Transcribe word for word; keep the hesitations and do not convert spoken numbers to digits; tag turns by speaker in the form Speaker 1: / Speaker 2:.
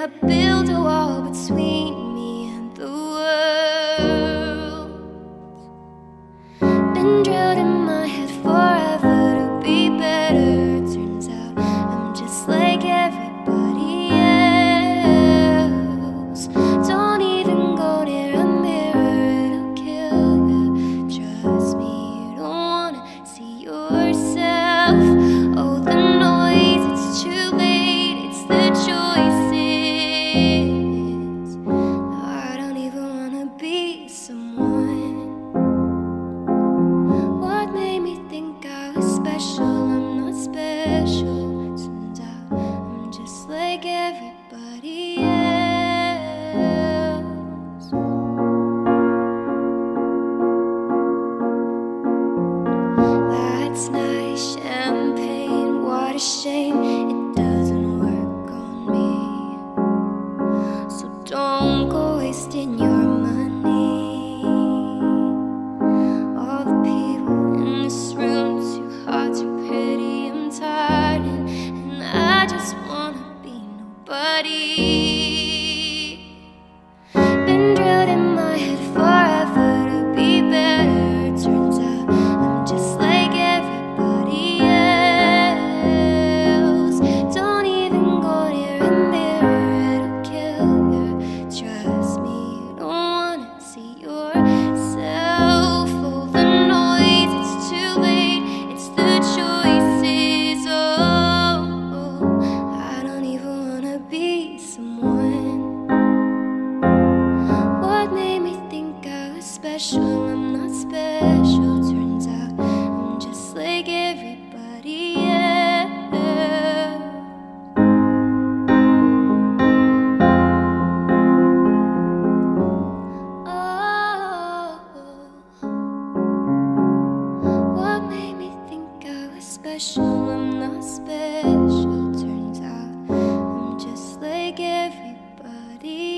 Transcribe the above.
Speaker 1: I build a wall between me and the world. Been drilled in my head forever to be better. Turns out I'm just like everybody else. Don't even go near a mirror, it'll kill you. Trust me, you don't wanna see yourself. Oh, the noise, it's too late, it's the choices. Now I don't even wanna be someone. What made me think I was special? I'm not special. Turns out I'm just like everybody else. That's nice champagne, what a shame it doesn't work on me. So don't go wasting your money. All the people in this room, too hot, too pretty, I'm tired, and, and I just wanna be nobody. Been drilled in my head forever to be better. Turns out I'm just like everybody else. Don't even go near a mirror, it'll kill you. Trust me, you don't wanna see yourself. Oh, the noise, it's too late, it's the choices. Oh, oh, I don't even wanna be someone. What made me think I was special? I'm not special. Turns out I'm just like everybody else. Oh, what made me think I was special? I'm not special. Turns out I'm just like everybody